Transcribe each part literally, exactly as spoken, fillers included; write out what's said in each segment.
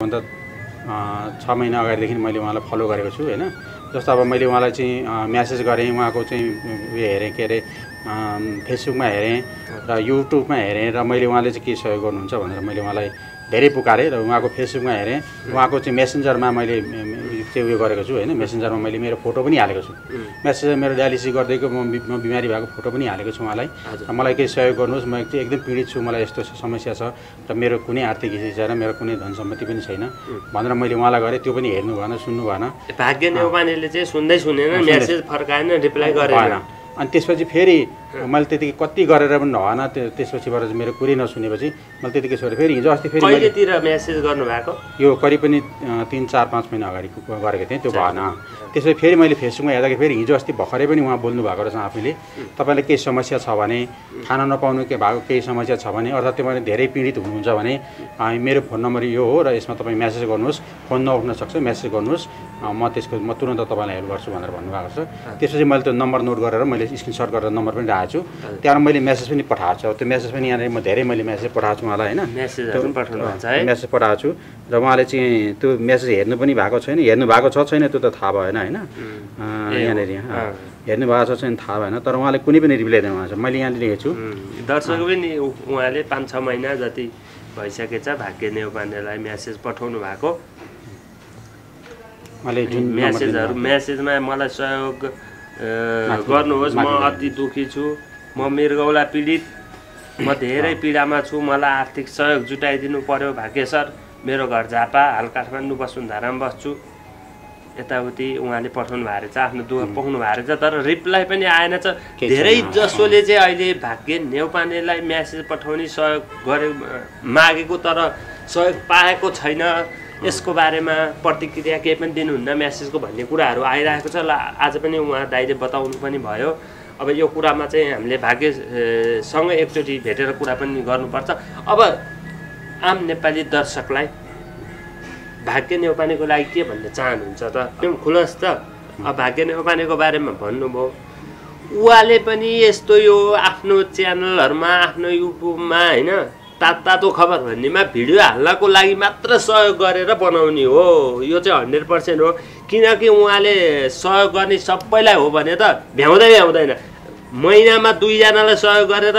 भन्दा छ महिना अगाडिदेखि मैले उहाँलाई फलो गरेको छु हैन। जस्तो अब मैले उहाँलाई चाहिँ म्यासेज गरेँ, उहाँको चाहिँ उयो हेरेँ, के अरे फेसबुकमा हेरेँ र युट्युबमा हेरेँ र मैले उहाँले चाहिँ के सहयोग गर्नुहुन्छ भनेर मैले उहाँलाई धेरै पुकारेँ र उहाँको फेसबुकमा हेरेँ, उहाँको चाहिँ मेसेन्जरमा मैले चाहिँ उयो गरेको छु हैन। मेसेन्जरमा मैले मेरो फोटो पनि हालेको छु। मेसेन्जर मेरो डायलिसिस गर्दैको म बिमारी भएको फोटो पनि हालेको छु उहाँलाई। र मलाई केही सहयोग गर्नुहोस्, म चाहिँ एकदम पीडित छु, मलाई यस्तो समस्या छ र मेरो कुनै आर्थिक स्थिति छैन, मेरो कुनै धन सम्पत्ति पनि छैन भनेर मैले उहाँलाई गरेँ। त्यो पनि हेर्नु भएन, सुन्नु भएन। भाग्य नेउपानेले चाहिँ सुन्दै सुनेन, मेसेज फर्काएन, रिप्लाई गरेन। अनि त्यसपछि फेरि मैले त्यतिकै कति गरेर पनि भएन। त्यसपछिबाट चाहिँ मेरो कुरै नसुनेपछि मैले त्यतिकै छोडेँ। फेरि हिजो अस्ति फेरि कहिलेतिर मेसेज गर्नुभएको? यो करिब पनि तिन चार पाँच महिना अगाडि गरेको थिएँ, त्यो भएन। त्यसपछि फेरि मैले फेसबुकमा हेर्दाखेरि फेरि हिजो अस्ति भर्खरै पनि उहाँ बोल्नु भएको रहेछ आफैले, तपाईँलाई केही समस्या छ भने, खाना नपाउनु के भएको केही समस्या छ भने, अर्थात् त्यो मैले धेरै पीडित हुनुहुन्छ भने मेरो फोन नम्बर यो हो र यसमा तपाईँ मेसेज गर्नुहोस्, फोन नउठ्न सक्छ, मेसेज गर्नुहोस्, म त्यसको म तुरन्त तपाईँलाई हेल्प गर्छु भनेर भन्नुभएको छ। त्यसपछि मैले त्यो नम्बर नोट गरेर मैले स्क्रिनसट गरेर नम्बर पनि राखेको छु। त्यहाँबाट मैले मेसेज पनि पठाएको छु। त्यो मेसेज पनि यहाँनिर म धेरै मैले मेसेज पठाएको छु उहाँलाई हैन। मेसेजहरू पनि पठाउनुहुन्छ है? मेसेज पठाएको छु र उहाँले चाहिँ त्यो मेसेज हेर्नु पनि भएको छैन, हेर्नु भएको छ छैन त्यो त थाहा भएन हैन। यहाँनिर हेर्नु भएको छ छैन थाहा भएन, तर उहाँले कुनै पनि रिप्लाई दिनु भएको छ। मैले यहाँ लेखेको छु। दर्शक पनि उहाँले पाँच छ महिना जति भइसकेछ भाग्य नेउपानेलाई मेसेज पठाउनु भएको। मैले जुन मेसेजहरू मेसेजमा मलाई सहयोग गर्नुहोस्, म अति दुखी छु, म मृगौला पीडित, म धेरै पीडामा छु, मलाई आर्थिक सहयोग जुटाइदिनु पर्यो भाग्य सर, मेरो घर झापा, हाल काठमाडौँ वसुन्धरामा बस्छु, यताउति उहाँले पठाउनु भएको रहेछ, आफ्नो दुःख पोख्नु भएको रहेछ। तर रिप्लाई पनि आएन छ। धेरै जसोले चाहिँ अहिले भाग्य नेउपानेलाई मेसेज पठाउने सहयोग गरे मागेको तर सहयोग पाएको छैन। यसको बारेमा प्रतिक्रिया केही पनि दिनुहुन्न मेसेजको भन्ने कुराहरू आइरहेको छ। ल आज पनि उहाँ दाइले बताउनु पनि भयो। अब यो कुरामा चाहिँ हामीले भाग्यसँग एकचोटि भेटेर कुरा पनि गर्नुपर्छ। अब आम नेपाली दर्शकलाई भाग्य नेउपानेको लागि के भन्न चाहनुहुन्छ त? एकदम खुलस त। अब भाग्य नेउपानेको बारेमा भन्नुभयो, उहाँले पनि यस्तो यो आफ्नो च्यानलहरूमा, आफ्नो युट्युबमा होइन तातो तातो खबर भन्नेमा भिडियो हाल्नको लागि मात्र सहयोग गरेर बनाउने हो। यो चाहिँ हन्ड्रेड पर्सेन्ट हो। किनकि उहाँले सहयोग गर्ने सबैलाई हो भने त भ्याउँदै भ्याउँदैन। महिनामा दुईजनालाई सहयोग गरेर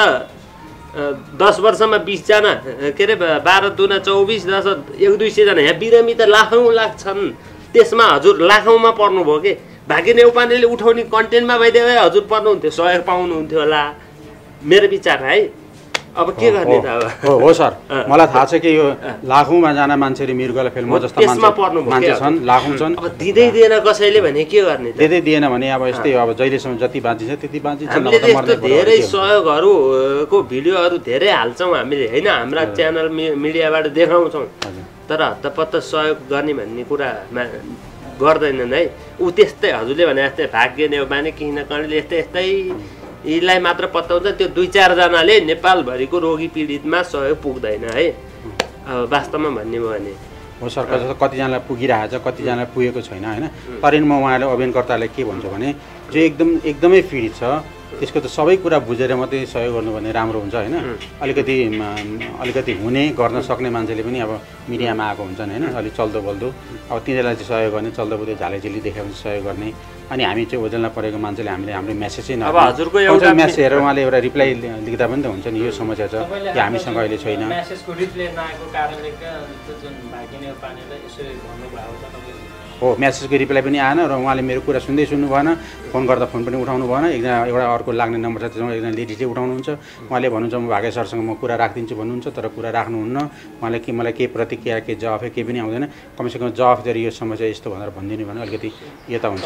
दस वर्षमा बिसजना, के अरे बाह्र दुना चौबिस, दस एक दुई सयजना, यहाँ बिरामी त लाखौँ लाख छन्। त्यसमा हजुर लाखौँमा पर्नुभयो कि भाग्य नेउपानेले उठाउने कन्टेन्टमा भइदियो भए हजुर पर्नुहुन्थ्यो, सहयोग पाउनुहुन्थ्यो होला, मेरो विचार है। अब के गर्ने त? अब हो हो सर, मलाई थाहा छ कि यो लाखौँमा जाना मान्छेले मृगौला फेल म जस्ता मान्छे छन्, लाखौँ छन्। अब दिँदै दिएन कसैले भने के गर्ने त? दिँदै दिएन भने अब यस्तै अब जहिलेसम्म जति बाँचिन्छ त्यति बाँचिन्छ। हामीले त्यस्तो धेरै सहयोगहरूको भिडियोहरू धेरै हाल्छौँ हामीले होइन, हाम्रा च्यानल मिडियाबाट देखाउँछौँ, तर हत्तपत्त सहयोग गर्ने भन्ने कुरामा गर्दैनन् है। ऊ त्यस्तै हजुरले भने जस्तै भाग्य नेउपाने किन कणले यस्तै यस्तै यीलाई मात्र पत्ताउँछ। त्यो दुई चारजनाले नेपालभरिको रोगी पीडितमा सहयोग पुग्दैन है। अब वास्तवमा भन्ने भयो भने हो सरकार जस्तो कतिजनालाई पुगिरहेको छ, कतिजनालाई पुगेको छैन होइन। तर म उहाँले अभियानकर्तालाई के भन्छु भने जो एकदम एकदमै पीडित छ त्यसको त सबै कुरा बुझेर मात्रै सहयोग गर्नु भने राम्रो हुन्छ होइन। अलिकति अलिकति हुने गर्न सक्ने मान्छेले पनि अब मिडियामा आएको हुन्छन् होइन, अलिक चल्दो बल्दो, अब तिनीहरूलाई चाहिँ सहयोग गर्ने, चल्दो बुल्दो झालेझिली देखाएपछि सहयोग गर्ने। अनि हामी चाहिँ ओझेलमा परेको मान्छेले हामीले हाम्रो मेसेज चाहिँ अब हजुरको एउटा मेसेज हेरेर उहाँले एउटा रिप्लाई लेख्दा पनि त हुन्छ नि, यो समस्या छ कि हामीसँग अहिले छैन। मेसेजको रिप्लाई नआएको कारणले जुन भाग्य नेउपानेलाई यसो भन्नुभएको छ तपाईँ? हो, मेसेजको रिप्लाई पनि आएन र उहाँले मेरो कुरा सुन्दै सुन्नु भएन, फोन गर्दा फोन पनि उठाउनु भएन। एकजना एउटा अर्को लाग्ने नम्बर छ त्यसमा एकजना लेडी चाहिँ उठाउनुहुन्छ। उहाँले भन्नुहुन्छ म भाग्य सरसँग म कुरा राखिदिन्छु भन्नुहुन्छ, तर कुरा राख्नुहुन्न। उहाँले के मलाई केही प्रतिक्रिया केही जवाफ केही पनि आउँदैन। कमसेकम जवाफ दिएर यो समस्या यस्तो भनेर भनिदिनु भने अलिकति यता हुन्छ।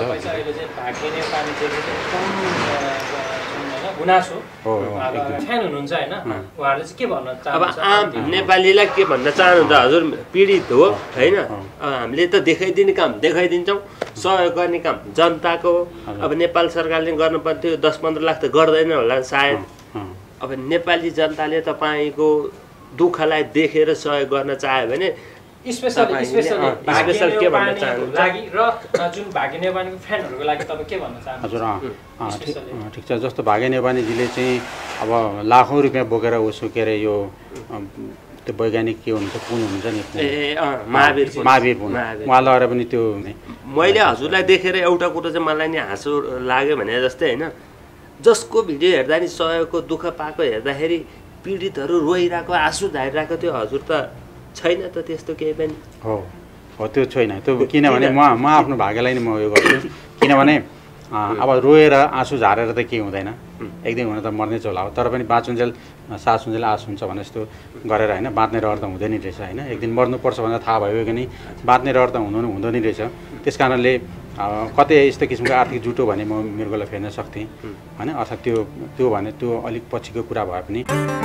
गुनासो फ्यान हुनुहुन्छ होइन, उहाँहरूले चाहिँ के भन्न चाहनुहुन्छ? अब आम नेपालीलाई के भन्न चाहनुहुन्छ? हजुर पीडित हो होइन, अब हामीले त देखाइदिने काम देखाइदिन्छौँ, सहयोग गर्ने काम जनताको। अब नेपाल सरकारले गर्नुपर्थ्यो दस पन्ध्र लाख त गर्दैन होला सायद। अब नेपाली जनताले तपाईँको दुःखलाई देखेर सहयोग गर्न चाह्यो भने स्पेशल स्पेशल के भन्न चाहनुहुन्छ लागि र जुन भाग्य नेउपानेको फ्यानहरूको लागि तपाईँ के भन्न चाहनुहुन्छ? हजुर ठिक छ। जस्तो भाग्य नेउपानेजीले चाहिँ अब लाखौँ रुपियाँ बोकेर उसो के अरे यो त्यो वैज्ञानिक के हुनुहुन्छ पुन हुनुहुन्छ नि ए अँ महावीर महावीर पुन उहाँ लगाएर पनि त्यो मैले हजुरलाई देखेर एउटा कुरो चाहिँ मलाई नि हाँसो लाग्यो भने जस्तै होइन जसको भिडियो हेर्दा नि सहयोगको दुःख पाएको हेर्दाखेरि पीडितहरू रोइरहेको आँसु झारिरहेको त्यो हजुर त छैन त त्यस्तो केही पनि हो हो त्यो छैन त्यो किनभने म म आफ्नो भाग्यलाई नै म उयो गर्छु किनभने अब रोएर आँसु झारेर त केही हुँदैन एक दिन हुन त मर्नै चोला हो तर पनि बाँचुन्जेल सास हुन्जेल आस हुन्छ भने जस्तो गरेर होइन बाँच्ने रहर त हुँदैन रहेछ होइन एक दिन मर्नुपर्छ भनेर थाहा भयो कि नि बाँच्ने रहर त हुँदैन हुँदैन रहेछ त्यस कारणले कतै यस्तो किसिमको आर्थिक जुटो भने म मृगौला फेर्न सक्थेँ होइन अर्थात् त्यो त्यो भने त्यो अलिक पछिको कुरा भए पनि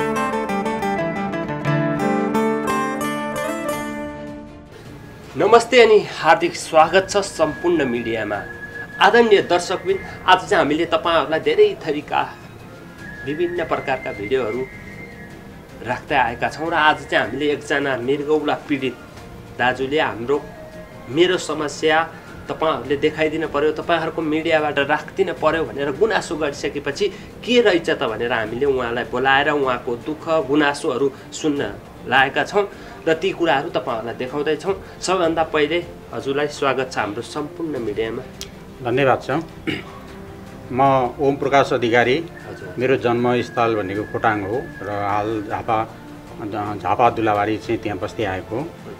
नमस्ते अनि हार्दिक स्वागत छ सम्पूर्ण मिडियामा। आदरणीय दर्शकबिन आज चाहिँ हामीले तपाईँहरूलाई धेरै थरीका विभिन्न प्रकारका भिडियोहरू राख्दै आएका छौँ र आज चाहिँ हामीले एकजना मृगौला पीडित दाजुले हाम्रो मेरो समस्या तपाईँहरूले देखाइदिन पर्यो तपाईँहरूको मिडियाबाट राखिदिन पर्यो भनेर गुनासो गरिसकेपछि के रहेछ त भनेर हामीले उहाँलाई बोलाएर उहाँको दुःख गुनासोहरू सुन्न लागेका छौँ र ती कुराहरू तपाईँहरूलाई देखाउँदैछौँ। सबैभन्दा पहिले हजुरलाई स्वागत छ हाम्रो सम्पूर्ण मिडियामा। धन्यवाद छ। म ओम प्रकाश अधिकारी, मेरो जन्मस्थल भनेको खोटाङ हो र हाल झापा झापा दुलाबारी चाहिँ त्यहाँ बस्दै आएको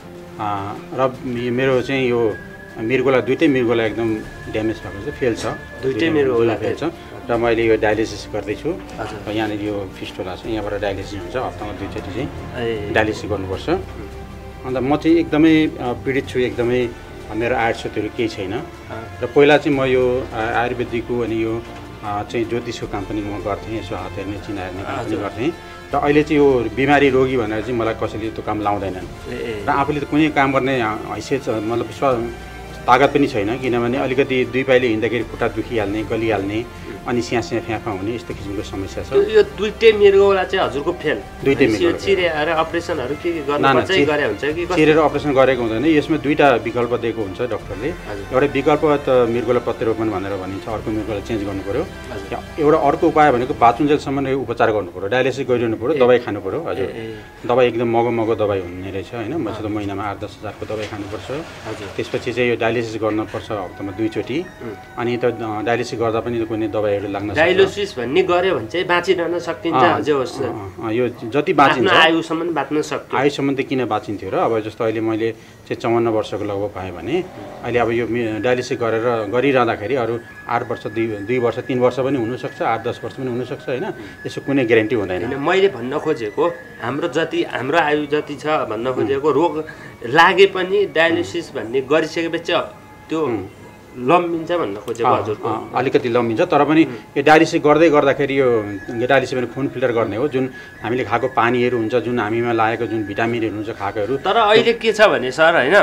र मेरो चाहिँ यो मृगौला दुइटै मृगौला एकदम ड्यामेज भएको छ, फेल छ, दुइटै मृगौला फेल छ र मैले यो डायलिसिस गर्दैछु। यहाँनिर यो फिस्टोला छ, यहाँबाट डायलिसिस हुन्छ, हप्तामा दुईचोटि चाहिँ डायलिसिस गर्नुपर्छ। अन्त म चाहिँ एकदमै पीडित छु, एकदमै मेरो आर्ट क्षेत्रहरू केही छैन र पहिला चाहिँ म यो आयुर्वेदिकको अनि यो चाहिँ ज्योतिषको काम पनि म गर्थेँ, यसो हात हेर्ने चिना हेर्ने काम पनि गर्थेँ र अहिले चाहिँ यो बिमारी रोगी भनेर चाहिँ मलाई कसैले त्यो काम लाउँदैनन् र आफूले त कुनै काम गर्ने हैसियत मतलब विश्वास तागत पनि छैन किनभने अलिकति दुई पाइले हिँड्दाखेरि खुट्टा दुखिहाल्ने गलिहाल्ने अनि स्याँ स्याँ फ्याँफा हुने यस्तो किसिमको समस्या छ। यो दुईटै मृगौला चाहिँ हजुरको फेल दुईटै मृगौला चिरेर अपरेसनहरू के के गर्नुपर्छ गरे हुन्छ कि चिरेर अपरेसन गरेको हुँदैन। यसमा दुईवटा विकल्प दिएको हुन्छ डक्टरले। एउटा विकल्प त मृगौला प्रत्यारोपण भनेर भनिन्छ, अर्को मृगौला चेन्ज गर्नु पऱ्यो। एउटा अर्को उपाय भनेको बाँचुन्जेलसम्म उपचार गर्नु पऱ्यो, डायलिसिस गरिरहनु पऱ्यो, दबाई खानु पऱ्यो। हजुर दबाई एकदम मगो मगो दबाई हुने रहेछ होइन, मसित महिनामा आठ दस हजारको दबाई खानुपर्छ। त्यसपछि चाहिँ यो डायलिसिस गर्नुपर्छ हप्तामा दुईचोटि। अनि त डायलिसिस गर्दा पनि कुनै दबाईहरू लाग्न सक्छ। डायलिसिस भन्ने गर्यो भने चाहिँ बाँचिरहन सकिन्छ, अझै होस् यो जति बाँचिन्छ आयुसम्म बाँच्न सक्छ। आयुसम्म त किन बाँचिन्थ्यो र अब जस्तो अहिले मैले चाहिँ चौवन्न वर्षको लगभग पाएँ भने अहिले अब यो डायलिसिस गरेर गरिरहँदाखेरि अरू आठ वर्ष दुई दुई वर्ष तिन वर्ष पनि हुनसक्छ, आठ दस वर्ष पनि हुनसक्छ होइन, यसो कुनै ग्यारेन्टी हुँदैन। मैले भन्न खोजेको हाम्रो जति हाम्रो आयु जति छ भन्न खोजेको रोग लागे पनि डायलिसिस भन्ने गरिसकेपछि त्यो लम्बिन्छ भन्न खोजेको हजुरको। अलिकति लम्बिन्छ तर पनि यो डायलिसिस गर्दै गर्दाखेरि यो डायलिसिस भने खुन फिल्टर गर्ने हो, जुन हामीले खाएको पानीहरू हुन्छ, जुन हामीमा लागेको जुन भिटामिनहरू हुन्छ खाएकोहरू। तर अहिले के छ भने सर होइन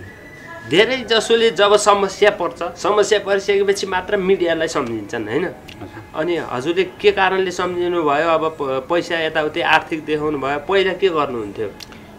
धेरै जसोले जब समस्या पर्छ समस्या परिसकेपछि मात्र मिडियालाई सम्झिन्छन् होइन। अनि हजुरले के कारणले सम्झिनु भयो? अब पैसा यताउति आर्थिक देखाउनु भयो, पहिला के गर्नुहुन्थ्यो?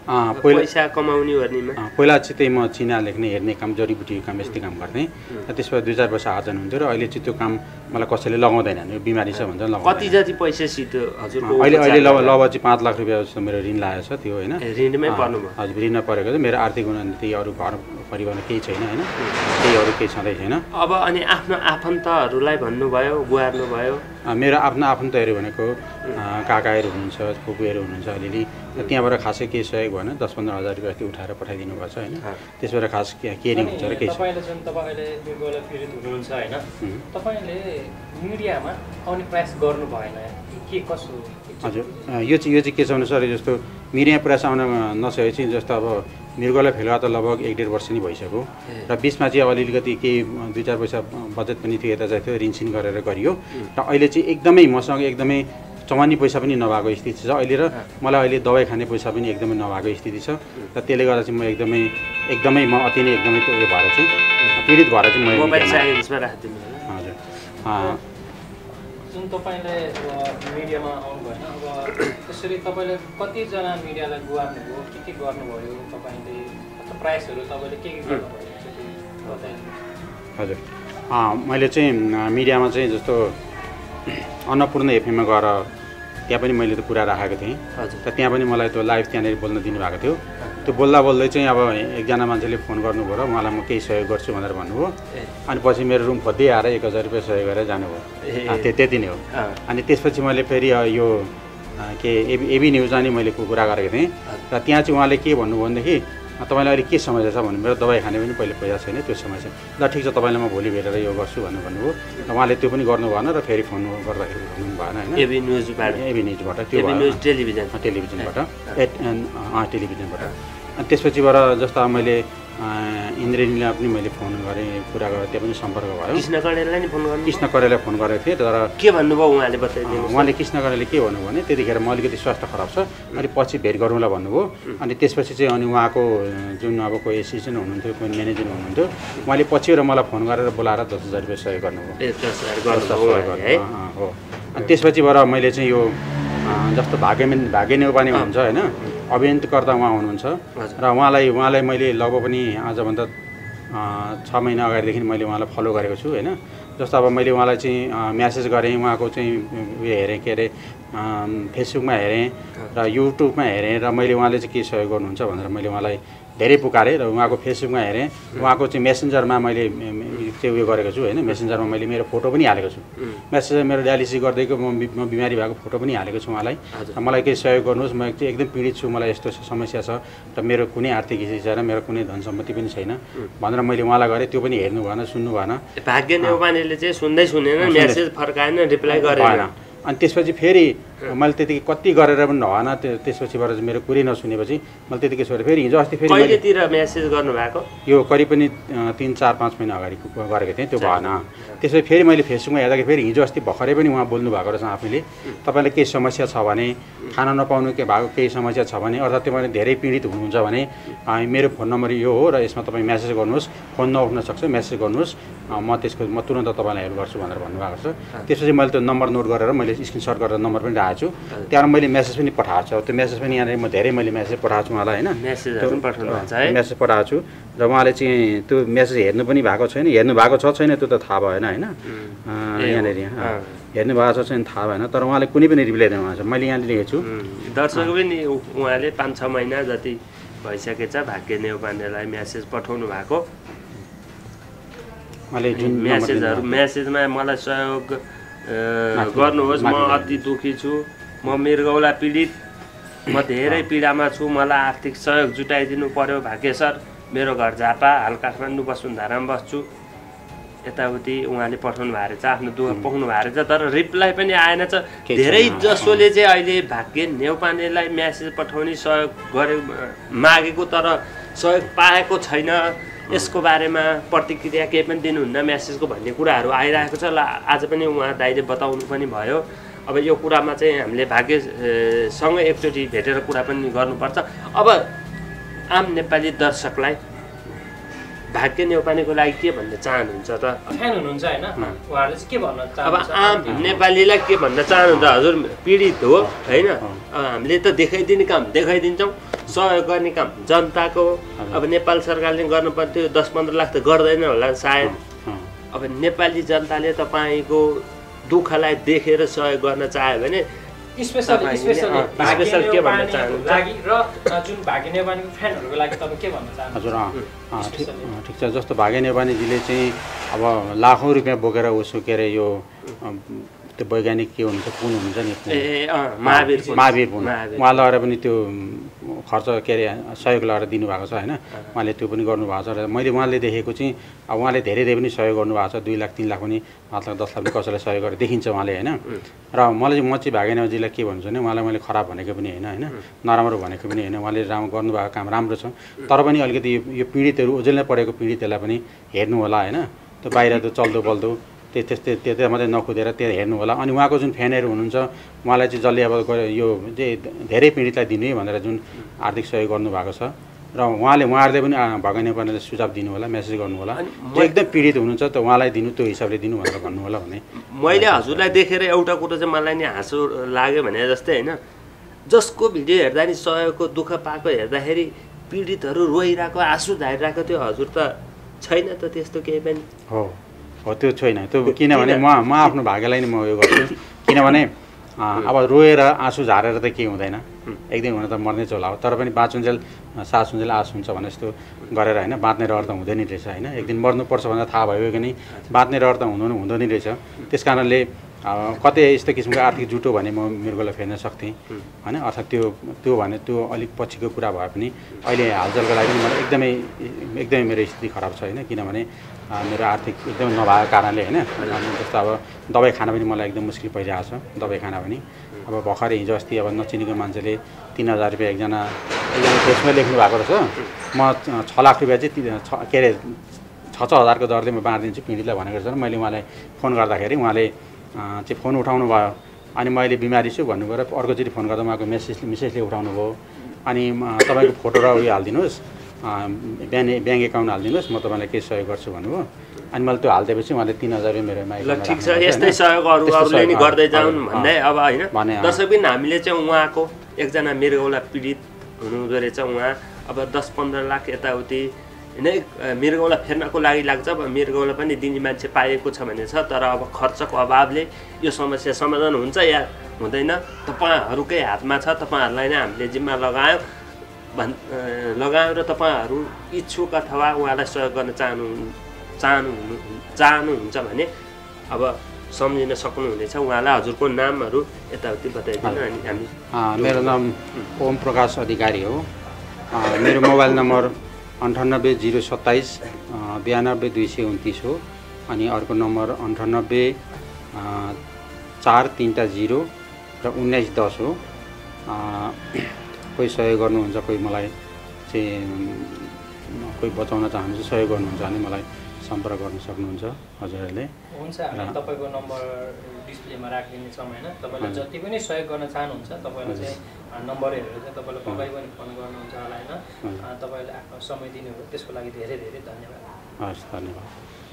पैसा कमाउने गर्नेमा पहिला चाहिँ त्यही म चिना लेख्ने हेर्ने काम, जडीबुटी काम यस्तै काम गर्थेँ। त्यसबाट दुई चार पैसा आर्जन हुन्थ्यो र अहिले चाहिँ त्यो काम मलाई कसैले लगाउँदैन, यो बिमारी छ भन्छ लगाउँदैन। कति जति पैसा सिधो हजुरको? अहिले अहिले लगभग लगभग चाहिँ पाँच लाख रुपियाँ जस्तो मेरो ऋण लागेको छ त्यो होइन। ऋणमै पर्नुभयो? हजुर ऋणमा परेको छ। मेरो आर्थिक उन्नति अरू घर परिवारमा केही छैन होइन, केही अरू केही छँदै छैन। अब अनि आफ्नो आफन्तहरूलाई भन्नुभयो, गुहार्नुभयो? मेरो आफ्नो आफन्तहरू भनेको काकाहरू हुनुहुन्छ, फुपूहरू हुनुहुन्छ, अलिअलि त्यहाँबाट खासै केही सहयोग भएन, दस पन्ध्र हजार रुपियाँ जति उठाएर पठाइदिनु भएको छ होइन। त्यसबाट खास केयरिङ हुन्छ र केही छ। तपाईँले जुन तपाईँले मृगौला पीडित हुनुहुन्छ होइन, तपाईँले मिडियामा आउने प्रयास गर्नु भएन के कसो? हजुर यो चाहिँ यो चाहिँ के छ भने सर जस्तो मिडिया प्रयास आउन नसकेपछि जस्तो अब मृगौला फेला त लगभग एक डेढ वर्ष नै भइसक्यो र बिचमा चाहिँ अब अलिकति केही दुई चार पैसा बजेट पनि थियो, यता जान्थ्यो, ऋणसिन गरेर गरियो र अहिले चाहिँ एकदमै मसँग एकदमै चौवानी पैसा पनि नभएको स्थिति छ अहिले र मलाई अहिले दबाई खाने पैसा पनि एकदमै नभएको स्थिति छ र त्यसले गर्दा चाहिँ म एकदमै एकदमै म अति नै एकदमै त्यो उयो भएर चाहिँ पीडित भएर चाहिँ म हजुर जुन तपाईँले मिडियामा आउनु भएन, अब त्यसरी तपाईँले कतिजना मिडियालाई गुहार्नुभयो, के के गर्नुभयो, तपाईँले प्रयासहरू तपाईँले के के गर्नुभयो? हजुर मैले चाहिँ मिडियामा चाहिँ जस्तो अन्नपूर्ण एफएममा गएर त्यहाँ पनि मैले त कुरा राखेको थिएँ। हजुर। त त्यहाँ पनि मलाई त्यो लाइभ त्यहाँनिर बोल्न दिनुभएको थियो। त्यो बोल्दा बोल्दै चाहिँ अब एकजना मान्छेले फोन गर्नुभयो र उहाँलाई म केही सहयोग गर्छु भनेर भन्नुभयो। अनि पछि मेरो रुम खोज्दै आएर एक हजार रुपियाँ सहयोग गरेर जानुभयो। त्यो त्यति नै हो। अनि त्यसपछि मैले फेरि यो के एबी एबी न्युज अनि मैले कुरा गरेको थिएँ र त्यहाँ चाहिँ उहाँले के भन्नुभयो भनेदेखि तपाईँलाई अहिले के समस्या छ भन्नु, मेरो दबाई खाने पनि पहिले पैसा छैन, त्यो समस्या। ल ठिक छ, तपाईँलाई म भोलि भेटेर यो गर्छु भन्नु भन्नुभयो र उहाँले त्यो पनि गर्नु भएन र फेरि फोन गर्दाखेरि भन्नु भएन होइन। एबी न्युजबाट एबी न्युजबाट त्यो टेलिभिजन टेलिभिजनबाट टेलिभिजनबाट अनि त्यसपछिबाट जस्तो मैले इन्द्रेणीलाई पनि मैले फोन गरेँ, कुरा गरेँ, त्यो पनि सम्पर्क भयो। कृष्ण कडेललाई नि फोन गर्नु कृष्ण कडेललाई फोन गरेको थिएँ तर के भन्नुभयो उहाँले बताइदिनु। उहाँले कृष्ण कडेलले के भन्नुभयो भने त्यतिखेर म अलिकति स्वास्थ्य खराब छ अनि पछि भेट गरौँला भन्नुभयो। अनि त्यसपछि चाहिँ अनि उहाँको जुन अब को एसिस्टेन्ट हुनुहुन्थ्यो, कोही म्यानेजर हुनुहुन्थ्यो, उहाँले पछिबाट मलाई फोन गरेर बोलाएर दस हजार रुपियाँ सहयोग गर्नुभयो। हो अनि त्यसपछिबाट मैले चाहिँ यो जस्तो भाग्य भाग्य नेउपाने हुनुहुन्छ होइन, अभियन्ताकर्ता उहाँ हुनुहुन्छ र उहाँलाई उहाँलाई मैले लगभग पनि आजभन्दा छ महिना अगाडिदेखि मैले उहाँलाई फलो गरेको छु होइन। जस्तो अब मैले उहाँलाई चाहिँ म्यासेज गरेँ, उहाँको चाहिँ उयो हेरेँ, के अरे फेसबुकमा हेरेँ र युट्युबमा हेरेँ र मैले उहाँले चाहिँ के सहयोग गर्नुहुन्छ भनेर मैले उहाँलाई धेरै पुकारेँ र उहाँको फेसबुकमा हेरेँ, उहाँको चाहिँ मेसेन्जरमा मैले चाहिँ उयो गरेको छु होइन। मेसेन्जरमा मैले मेरो फोटो पनि हालेको छु, मेसेन्जर मेरो डायलिसिस गर्दैको म म बिमारी भएको फोटो पनि हालेको छु उहाँलाई। मलाई केही सहयोग गर्नुहोस्, म चाहिँ एकदम पीडित छु, मलाई यस्तो समस्या छ र मेरो कुनै आर्थिक स्थिति छैन, मेरो कुनै धन सम्पत्ति पनि छैन भनेर मैले उहाँलाई गरेँ। त्यो पनि हेर्नु भएन, सुन्नु भएन। भाग्य नेउपानेले चाहिँ सुन्दै सुनेन, मेसेज फर्काएन, रिप्लाई गरेन। अनि त्यसपछि फेरि मैले त्यतिकै कति गरेर पनि भएन। त्यसपछिबाट चाहिँ मेरो कुरै नसुनेपछि मैले त्यतिकै छोडेँ। फेरि हिजो अस्ति फेरि कहिलेतिर मेसेज गर्नुभएको? यो करिब पनि तिन चार पाँच महिना अगाडि गरेको थिएँ, त्यो भएन। त्यसपछि फेरि मैले फेसबुकमा हेर्दाखेरि फेरि हिजो अस्ति भर्खरै पनि उहाँ बोल्नु भएको रहेछ आफैले, तपाईँलाई केही समस्या छ भने, खाना नपाउनु के भएको केही समस्या छ भने, अर्थात् तपाईँ धेरै पीडित हुनुहुन्छ भने मेरो फोन नम्बर यो हो र यसमा तपाईँ म्यासेज गर्नुहोस्, फोन नउठ्न सक्छ, म्यासेज गर्नुहोस्, म त्यसको म तुरन्त तपाईँलाई हेल्प गर्छु भनेर भन्नुभएको छ। त्यसपछि मैले त्यो नम्बर नोट गरेर मैले स्क्रिनसट गरेर नम्बर पनि राखेको छु। त्यहाँबाट मैले मेसेज पनि पठाएको छु। त्यो मेसेज पनि यहाँनिर म धेरै मैले मेसेज पठाएको छु उहाँलाई होइन, मेसेजहरू पठाउनु भएको छ है, मेसेज पठाएको छु र उहाँले चाहिँ त्यो मेसेज हेर्नु पनि भएको छैन, हेर्नु भएको छ छैन त्यो त थाहा भएन होइन। यहाँनिर हेर्नु भएको छ छैन थाहा भएन, तर उहाँले कुनै पनि रिप्लाई दिनु भएको छ, मैले यहाँ लेखेको छु। दर्शक पनि उहाँले पाँच छ महिना जति भइसकेछ भाग्य नेउपानेलाई मेसेज पठाउनु भएको। उहाँले जुन मेसेजहरू मेसेजमा मलाई सहयोग गर्नुहोस्, म अति दुःखी छु, म मृगौला पीडित, म धेरै पीडामा छु, मलाई आर्थिक सहयोग जुटाइदिनु पर्यो भाग्य सर, मेरो घर झापा, हाल काठमाडौँ वसुन्धरामा बस्छु, यताउति उहाँले पठाउनु भएको रहेछ, आफ्नो दुःख पोख्नु भएको रहेछ। तर रिप्लाई पनि आएन छ। धेरै जसोले चाहिँ अहिले भाग्य नेउपानेलाई म्यासेज पठाउने सहयोग गरे मागेको तर सहयोग पाएको छैन, यसको बारेमा प्रतिक्रिया केही पनि दिनुहुन्न मेसेजको भन्ने कुराहरू आइरहेको छ। ल आज पनि उहाँ दाइले बताउनु पनि भयो। अब यो कुरामा चाहिँ हामीले भाग्यसँग एकचोटि भेटेर कुरा पनि गर्नुपर्छ। अब आम नेपाली दर्शकलाई भाग्य नेउपानेको लागि के भन्न चाहनुहुन्छ त? फ्यान हुनुहुन्छ होइन, उहाँहरूले चाहिँ के भन्न चाहनुहुन्छ? अब आम नेपालीलाई के भन्न चाहनुहुन्छ? हजुर पीडित हो होइन, हामीले त देखाइदिने काम देखाइदिन्छौँ, सहयोग गर्ने काम जनताको। अब नेपाल सरकारले गर्नु पर्थ्यो, दस पन्ध्र लाख त गर्दैन होला सायद। अब नेपाली जनताले तपाईँको दुःखलाई देखेर सहयोग गर्न चाह्यो भने स्पेसल स्पेसल के भन्न चाहनुहुन्छ लागि र जुन भाग्य नेउपानेको फ्यानहरूको लागि तपाईँ के भन्न चाहनुहुन्छ? हजुर ठिक छ। जस्तो भाग्य नेउपानेजीले चाहिँ अब लाखौँ रुपियाँ बोकेर उसो के अरे यो त्यो वैज्ञानिक के हुनुहुन्छ पुन हुन्छ नि, महावीर महावीर पुन, उहाँ लगाएर पनि त्यो खर्च के अरे सहयोग लगाएर दिनुभएको छ होइन। उहाँले त्यो पनि गर्नुभएको छ र मैले उहाँले देखेको चाहिँ अब उहाँले धेरै धेरै पनि सहयोग गर्नुभएको छ, दुई लाख तिन लाख पनि पाँच लाख दस लाख पनि कसैलाई सहयोग गरेर देखिन्छ उहाँले होइन। र मलाई म चाहिँ भाग्य नेउपानेजीलाई के भन्छु भने उहाँलाई मैले खराब भनेको पनि होइन होइन, नराम्रो भनेको पनि होइन, उहाँले राम्रो गर्नुभएको काम राम्रो छ। तर पनि अलिकति यो पीडितहरू ओझेलमा परेको पीडितहरूलाई पनि हेर्नु होला होइन, त्यो बाहिर त चल्दो बल्दो त्यो त्यस्तै त्यता मात्रै नकुदेर त्यो हेर्नु होला। अनि उहाँको जुन फ्यानहरू हुनुहुन्छ उहाँलाई चाहिँ जसले अब यो चाहिँ धेरै पीडितलाई दिनु है भनेर जुन आर्थिक सहयोग गर्नुभएको छ र उहाँले उहाँहरूले पनि भाग्य नेउपानेलाई सुझाव दिनु होला, मेसेज गर्नु होला, जो एकदम पीडित हुनुहुन्छ त उहाँलाई दिनु, त्यो हिसाबले दिनु भनेर भन्नु होला भने। मैले हजुरलाई देखेर एउटा कुरो चाहिँ मलाई नि हाँसो लाग्यो भने जस्तै होइन, जसको भिडियो हेर्दा नि सहयोगको दुःख पाएको हेर्दाखेरि पीडितहरू रोइरहेको आँसु झारिरहेको त्यो हजुर त छैन त त्यस्तो केही पनि? हो हो त्यो छैन त्यो, किनभने म म आफ्नो भाग्यलाई नै म उयो गर्छु। किनभने अब रोएर आँसु झारेर त केही हुँदैन, एक दिन हुन त मर्ने चोला हो, तर पनि बाँचुन्जेल सास हुन्जेल आस हुन्छ भने जस्तो गरेर होइन बाँच्ने रहर त हुँदैन रहेछ होइन। एक दिन मर्नुपर्छ भनेर थाहा भयो कि बाँच्ने रहर त हुँदैन हुँदो नै रहेछ। त्यस कारणले कतै यस्तो किसिमको आर्थिक जुटो भने म मृगौला फेर्न सक्थेँ होइन। अर्थात् त्यो त्यो भने त्यो अलिक पछिको कुरा भए पनि अहिले हालचालको लागि मलाई एकदमै एकदमै मेरो स्थिति खराब छ होइन। किनभने मेरो आर्थिक एकदमै नभएको कारणले होइन। जस्तो अब दबाई खान पनि मलाई एकदम मुस्किल परिरहेको छ, दबाई खान पनि। अब भर्खरै हिजो अस्ति अब नचिनेको मान्छेले तिन हजार रुपियाँ एकजना एकजना केसमै लेख्नु भएको रहेछ। म छ लाख रुपियाँ चाहिँ छ के अरे छ छ हजारको दरले म बाँडिदिन्छु पीडितलाई भनेको छ। मैले उहाँलाई फोन गर्दाखेरि उहाँले चाहिँ फोन उठाउनु भयो। अनि मैले बिमारी छु भन्नुभयो र अर्कोचोटि फोन गर्दा उहाँको मेसेज मेसेजले उठाउनु भयो। अनि तपाईँको फोटो र उयो हालिदिनुहोस्, ब्याङ्क ब्याङ्क एकाउन्ट हालिदिनुहोस्, म तपाईँलाई केही सहयोग गर्छु भन्नुभयो। अनि मैले त्यो हालिदिएपछि उहाँले तिन हजार रुपियाँ मेरो ल ठिक छ, यस्तै सहयोग अरू अरूले नि गर्दै जाउन् भन्दै अब होइन। दर्शक पनि हामीले चाहिँ उहाँको एकजना मृगौला पीडित हुनुहुँदो रहेछ। उहाँ अब दस पन्ध्र लाख यताउति होइन मृगौला फेर्नको लागि लाग्छ। अब मृगौला पनि दिने मान्छे पाएको छ भने छ, तर अब खर्चको अभावले यो समस्या समाधान हुन्छ या हुँदैन तपाईँहरूकै हातमा छ। तपाईँहरूलाई नै हामीले जिम्मा लगायौँ भन् लगायौँ र तपाईँहरू इच्छुक अथवा उहाँलाई सहयोग गर्न चाहनु चाहनु चाहनुहुन्छ भने अब सम्झिन सक्नुहुनेछ। उहाँलाई हजुरको नामहरू यताउति बताइदिनु। अनि हामी मेरो नाम ओम प्रकाश अधिकारी हो। मेरो मोबाइल नम्बर अन्ठानब्बे जिरो सत्ताइस बयानब्बे दुई सय उन्तिस हो। अनि अर्को नम्बर अन्ठानब्बे चार तिनवटा जिरो र उन्नाइस दस हो। कोही सहयोग गर्नुहुन्छ, कोही मलाई चाहिँ कोही बचाउन चाहनुहुन्छ, सहयोग गर्नुहुन्छ भने मलाई सम्पर्क गर्न सक्नुहुन्छ हजुरहरूले। हुन्छ, हामी तपाईँको नम्बर डिस्प्लेमा राखिदिनेछौँ होइन। तपाईँले जति पनि सहयोग गर्न चाहनुहुन्छ तपाईँलाई चाहिँ नम्बरहरू चाहिँ तपाईँले पक्कै पनि फोन गर्नुहुन्छ होला होइन। तपाईँले आफ्नो समय दिनुभयो त्यसको लागि धेरै धेरै धन्यवाद। हस्, धन्यवाद।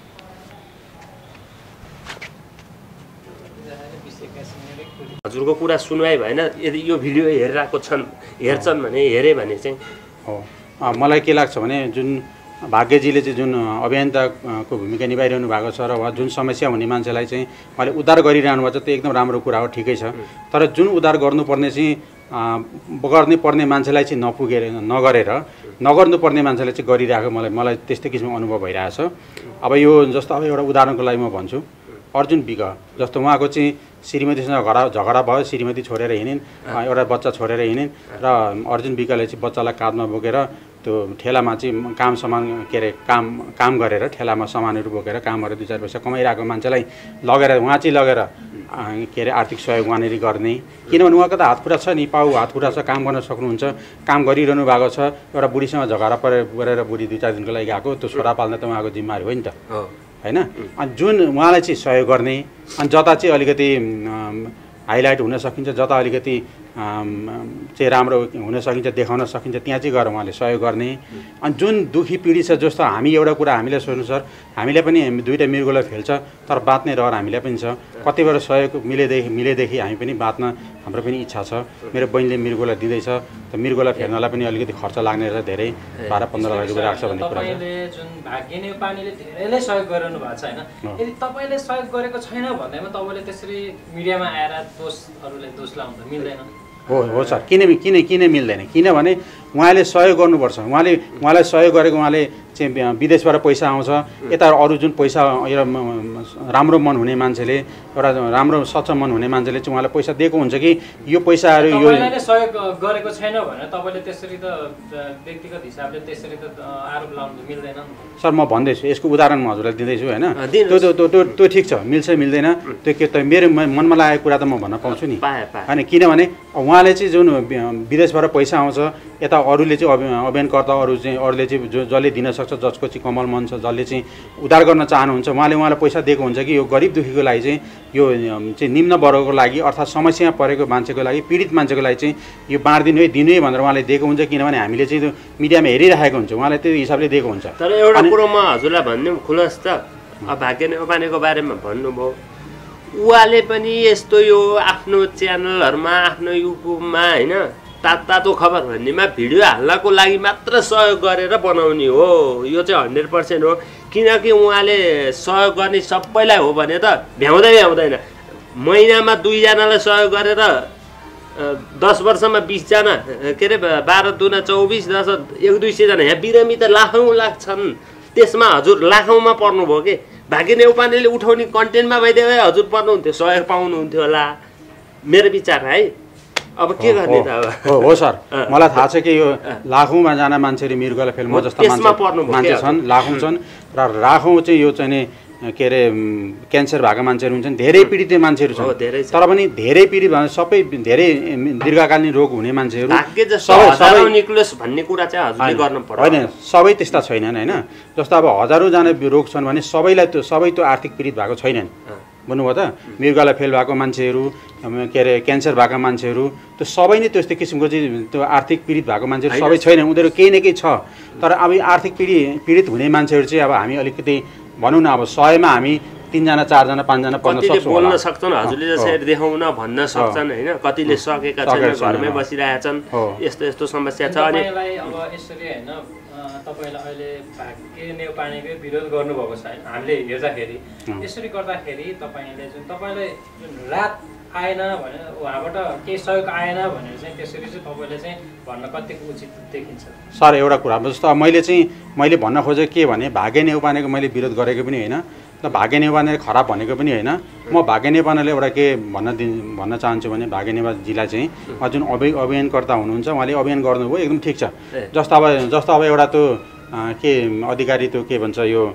हजुरको कुरा सुनवाई भएन, यदि यो भिडियो हेरिरहेको छन् हेर्छन् भने हेरे भने चाहिँ हो मलाई के लाग्छ भने जुन भाग्यजीले चाहिँ जुन अभियन्ताको भूमिका निभाइरहनु भएको छ र उहाँ जुन समस्या हुने मान्छेलाई चाहिँ उहाँले उद्धार गरिरहनु भएको छ त्यो एकदम राम्रो कुरा हो, ठिकै छ। तर जुन उद्धार गर्नुपर्ने चाहिँ गर्ने पर्ने मान्छेलाई चाहिँ नपुगेर नगरेर नगर्नुपर्ने मान्छेले चाहिँ गरिरहेको मलाई मलाई त्यस्तै किसिमको अनुभव भइरहेछ। अब यो जस्तो अब एउटा उदाहरणको लागि म भन्छु, अर्जुन विग जस्तो उहाँको चाहिँ श्रीमतीसँग झगडा झगडा भयो, श्रीमती छोडेर हिँडिन्, एउटा बच्चा छोडेर हिँडिन् र अर्जुन विगले चाहिँ बच्चालाई काँधमा बोकेर त्यो ठेलामा चाहिँ काम सामान के अरे काम काम गरेर ठेलामा सामानहरू बोकेर काम गरेर दुई चार पैसा कमाइरहेको मान्छेलाई लगेर उहाँ चाहिँ लगेर के अरे आर्थिक सहयोग वहाँनिर गर्ने। किनभने उहाँको त हातखुट्टा छ नि, पाउ हातखुट्टा छ, काम गर्न सक्नुहुन्छ, काम गरिरहनु भएको छ। एउटा बुढीसँग झगडा परेर परेर बुढी दुई चार दिनको लागि गएको, त्यो छोरा पाल्न त उहाँको जिम्मेवारी हो नि त होइन। अनि जुन उहाँलाई चाहिँ सहयोग गर्ने, अनि जता चाहिँ अलिकति हाइलाइट हुन सकिन्छ, जता अलिकति चाहिँ राम्रो हुन सकिन्छ, देखाउन सकिन्छ, त्यहाँ चाहिँ गएर उहाँले सहयोग गर्ने। अनि जुन दुखी पिँढी छ जस्तो हामी एउटा कुरा हामीलाई सोच्नु सर, हामीलाई पनि दुईवटा मृगौला फेल्छ तर बाँच्ने रहर हामीलाई पनि छ। कतिबाट सहयोग मिलेदेखि मिलेदेखि हामी पनि बाँच्न हाम्रो पनि इच्छा छ। मेरो बहिनीले मृगौला दिँदैछ, त मृगौला फेर्नलाई पनि अलिकति खर्च लाग्ने रहेछ, धेरै बाह्र पन्ध्र लाख रुपियाँ लाग्छ भन्ने कुरा छ। तपाईँले जुन भाग्य नेपालीले धेरैले सहयोग गरिरहनु भएको छ होइन, यदि तपाईँले सहयोग गरेको छैन भन्दैमा तपाईँले त्यसरी मिडियामा आएर दोषहरूले दोष लाउनु त मिल्दैन। हो हो सर, किन किन किन मिल्दैन, किनभने उहाँले सहयोग गर्नुपर्छ। उहाँले उहाँलाई सहयोग गरेको उहाँले चाहिँ विदेशबाट पैसा आउँछ, यता अरू जुन पैसा एउटा राम्रो मन हुने मान्छेले एउटा राम्रो सच्चा मन हुने मान्छेले चाहिँ उहाँलाई पैसा दिएको हुन्छ कि यो पैसाहरू यो सहयोग गरेको छैन भनेर तपाईँले त्यसरी त व्यक्तिगत हिसाबले त्यसरी त आरोप लाउनु मिल्दैन। सर म भन्दैछु, यसको उदाहरण म हजुरलाई दिँदैछु होइन। त्यो त्यो त्यो त्यो ठिक छ, मिल्छ मिल्दैन त्यो के त मेरो मनमा लागेको कुरा त म भन्न पाउँछु नि होइन। किनभने उहाँले चाहिँ जुन विदेशबाट पैसा आउँछ, यता अरूले चाहिँ अभियानकर्ता अरू चाहिँ अरूले चाहिँ जो जसले दिन सक्छ, जसको चाहिँ कमल मन छ, जसले चाहिँ उद्धार गर्न चाहनुहुन्छ, उहाँले उहाँलाई पैसा दिएको हुन्छ कि यो गरिब दुखीको लागि चाहिँ यो चाहिँ निम्न वर्गको लागि अर्थात् समस्यामा परेको मान्छेको लागि, पीडित मान्छेको लागि चाहिँ यो बाँडिदिनु है दिनु है भनेर उहाँले दिएको हुन्छ। किनभने हामीले चाहिँ मिडियामा हेरिरहेको हुन्छ, उहाँले त्यो हिसाबले दिएको हुन्छ। तर एउटा कुरो म हजुरलाई भनिदिउँ खुलस त, अब भाग्य नेपालीको बारेमा भन्नुभयो, उहाँले पनि यस्तो यो आफ्नो च्यानलहरूमा आफ्नो युट्युबमा होइन तात तातो खबर भन्नेमा भिडियो हाल्नको लागि मात्र सहयोग गरेर बनाउने हो, यो चाहिँ हन्ड्रेड पर्सेन्ट हो। किनकि उहाँले सहयोग गर्ने सबैलाई हो भने त भ्याउँदै भ्याउँदैन। महिनामा दुईजनालाई सहयोग गरेर दस वर्षमा बिसजना के अरे बाह्र दुना चौबिस दस एक दुई सयजना यहाँ बिरामी त लाखौँ लाख छन् त्यसमा हजुर लाखौँमा पर्नुभयो कि भाग्य नेउपानेले उठाउने कन्टेन्टमा भइदियो भए हजुर पर्नुहुन्थ्यो सहयोग पाउनुहुन्थ्यो होला मेरो विचार है अब के गर्ने त अब हो हो सर मलाई थाहा छ कि यो लाखौँमा जाना मान्छेहरू मृगौला फेलमा जस्ता मान्छे छन् लाखौँ छन् र लाखौँ चाहिँ यो चाहिँ के अरे क्यान्सर भएको मान्छेहरू हुन्छन् धेरै पीडित मान्छेहरू छन् तर पनि धेरै पीडित भने सबै धेरै दीर्घकालीन रोग हुने मान्छेहरू भन्ने कुरा चाहिँ हजुरले गर्नु पर्छ होइन सबै त्यस्ता छैनन् होइन जस्तो अब हजारौँजना रोग छन् भने सबैलाई त्यो सबै त्यो आर्थिक पीडित भएको छैनन् भन्नुभयो त मृगौला फेल भएको मान्छेहरू के अरे क्यान्सर भएको मान्छेहरू त्यो सबै नै त्यस्तो किसिमको चाहिँ त्यो आर्थिक पीडित भएको मान्छेहरू सबै छैनन् उनीहरू केही न केही छ तर अब आर्थिक पीडित पीडित हुने मान्छेहरू चाहिँ अब हामी अलिकति भनौँ न अब सयमा हामी तीनजना चारजना पाँचजना पर्न सक्छौँ बोल्न सक्छन् हजुरले जसरी देखाउन भन्न सक्छन् होइन कतिले सकेका छैनन् घरमै बसिरहेछन् यस्तो यस्तो समस्या छ अनि अब यसरी होइन तपाईँलाई अहिले भाग्य नेउपानेकै विरोध गर्नुभएको छ होइन हामीले हेर्दाखेरि यसरी गर्दाखेरि तपाईँले जुन तपाईँलाई जुन रात आएन भने उहाँबाट केही सहयोग आएन भनेर चाहिँ त्यसरी चाहिँ तपाईँले चाहिँ भन्न कतिको उचित देखिन्छ सर एउटा कुरा जस्तो अब मैले चाहिँ मैले भन्न खोजेको के भने भाग्य नेउपानेको मैले विरोध गरेको पनि होइन त भाग्य नेउपाने खराब भनेको पनि होइन म भाग्य नेउपानेले एउटा के भन्न दि भन्न चाहन्छु भने भाग्य नेउपाजीलाई चाहिँ जुन अभि अभियानकर्ता हुनुहुन्छ उहाँले अभियान गर्नुभयो एकदम ठिक छ जस्तो अब जस्तो अब एउटा त्यो के अधिकारी त्यो के भन्छ यो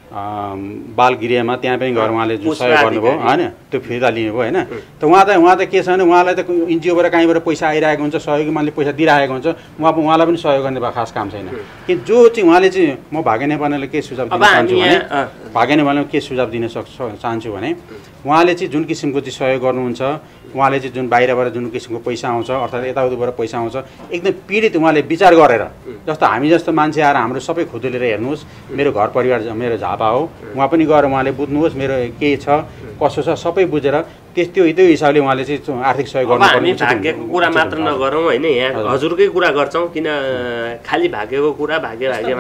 बाल गृहमा त्यहाँ पनि गएर उहाँले जुन सहयोग गर्नुभयो होइन त्यो फिर्ता लिनुभयो होइन त उहाँ त उहाँ त के छ भने उहाँलाई त एनजिओबाट कहीँबाट पैसा आइरहेको हुन्छ सहयोगी मान्छेले पैसा दिइरहेको हुन्छ उहाँ उहाँलाई पनि सहयोग गर्ने खास काम छैन कि जो चाहिँ उहाँले चाहिँ म भाग्य नेउपानेलाई के सुझाव दिन चाहन्छु भने भाग्य नेउपानेलाई के सुझाव दिन सक्छु चाहन्छु भने उहाँले चाहिँ जुन किसिमको चाहिँ सहयोग गर्नुहुन्छ उहाँले चाहिँ जुन बाहिरबाट जुन किसिमको पैसा आउँछ अर्थात् यताउतिबाट पैसा आउँछ एकदम पीडित उहाँले विचार गरेर जस्तो हामी जस्तो मान्छे आएर हाम्रो सबै खुदुलेर हेर्नुहोस् मेरो घर परिवार मेरो झापा हो उहाँ पनि गएर उहाँले बुझ्नुहोस् मेरो के छ कसो छ सबै बुझेर त्यस्तो त्यो हिसाबले उहाँले चाहिँ आर्थिक सहयोग गर्नुपर्ने हामी भाग्यको कुरा मात्र नगरौँ होइन यहाँ हजुरकै कुरा गर्छौँ किन खालि भाग्यको कुरा भाग्य भाग्य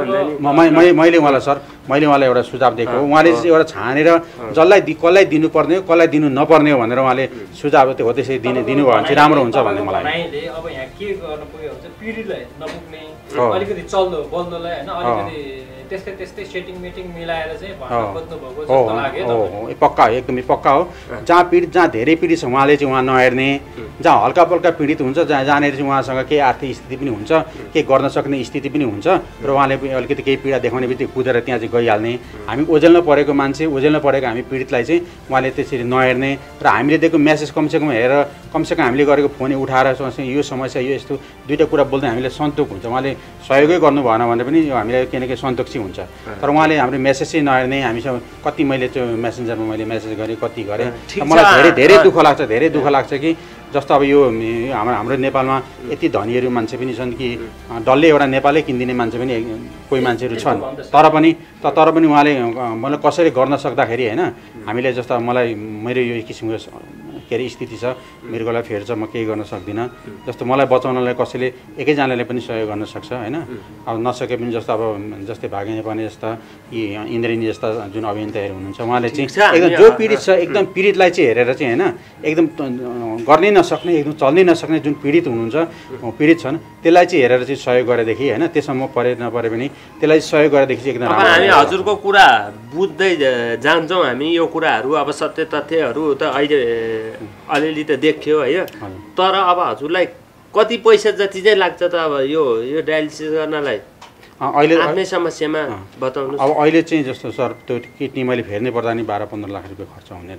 मात्र मैले उहाँलाई सर मैले उहाँलाई एउटा सुझाव दिएको हो उहाँले चाहिँ एउटा छानेर जसलाई दि कसलाई दिनुपर्ने हो कसलाई दिनु नपर्ने हो भनेर उहाँले सुझाव त्यो हो त्यसरी दिने दिनुभयो भने चाहिँ राम्रो हुन्छ भन्ने मलाई अब यहाँ के गर्नु पुग्यो भने पीडितलाई नपुग्ने अलिकति चल्दो बोल्दोलाई होइन अलिकति त्यस्तै त्यस्तै सेटिङ मिटिङ मिलाएर चाहिँ भन्न खोज्नु भएको जस्तो लाग्यो पक्का हो एकदमै पक्का हो जहाँ पीडित जहाँ धेरै पीडित छ उहाँले चाहिँ उहाँ नहेर्ने जहाँ हल्का पल्का पीडित हुन्छ जहाँ जहाँनिर चाहिँ उहाँसँग केही आर्थिक स्थिति पनि हुन्छ केही गर्न सक्ने स्थिति पनि हुन्छ र उहाँले अलिकति केही पीडा देखाउने बित्तिकै कुदेर त्यहाँ चाहिँ गइहाल्ने हामी ओझेल्न परेको मान्छे ओझेल्न परेको हामी पीडितलाई चाहिँ उहाँले त्यसरी नहेर्ने र हामीले दिएको म्यासेज कमसेकम हेरेर कमसेकम हामीले गरेको फोन उठाएर यो समस्या यो यस्तो दुईवटा कुरा बोल्दै हामीले सन्तोक हुन्छ उहाँले सहयोगै गर्नु भएन भने पनि हामीलाई केही न केही सन्तोक चाहिँ हुन्छ तर उहाँले हाम्रो मेसेज चाहिँ नहेर्ने हामीसँग कति मैले त्यो मेसेन्जरमा मैले मेसेज गरेँ कति गरेँ मलाई धेरै धेरै दुःख लाग्छ धेरै दुःख लाग्छ कि जस्तो अब यो हाम्रो हाम्रो नेपालमा यति धनीहरू मान्छे पनि छन् कि डल्लै एउटा नेपालै किनिदिने मान्छे पनि कोही मान्छेहरू छन् तर पनि तर पनि उहाँले मलाई कसरी गर्न सक्दाखेरि होइन हामीले जस्तो मलाई मेरो यो किसिमको के अरे स्थिति छ मृगौला फेर छ म केही गर्न सक्दिनँ जस्तो मलाई बचाउनलाई कसैले एकैजनाले पनि सहयोग गर्न सक्छ होइन अब नसके पनि जस्तो अब जस्तै भाग्य नेउपाने जस्ता यी इन्द्रेणी जस्ता जुन अभियन्ताहरू हुनुहुन्छ उहाँले चाहिँ एकदम जो पीडित छ एकदम पीडितलाई चाहिँ हेरेर चाहिँ होइन एकदम गर्नै नसक्ने एकदम चल्नै नसक्ने जुन पीडित हुनुहुन्छ पीडित छन् त्यसलाई चाहिँ हेरेर चाहिँ सहयोग गरेदेखि होइन त्यसमा परे नपरे पनि त्यसलाई सहयोग गरेदेखि चाहिँ एकदम हामी हजुरको कुरा बुझ्दै जान्छौँ हामी यो कुराहरू अब सत्य तथ्यहरू त अहिले अलिअलि त देखियो है तर अब हजुरलाई कति पैसा जति चाहिँ लाग्छ त अब यो यो डायलिसिस गर्नलाई अहिले आफ्नै समस्यामा बताउनु अब अहिले चाहिँ जस्तो सर त्यो किडनी मैले फेर्नै पर्दा नि बाह्र पन्ध्र लाख रुपियाँ खर्च हुने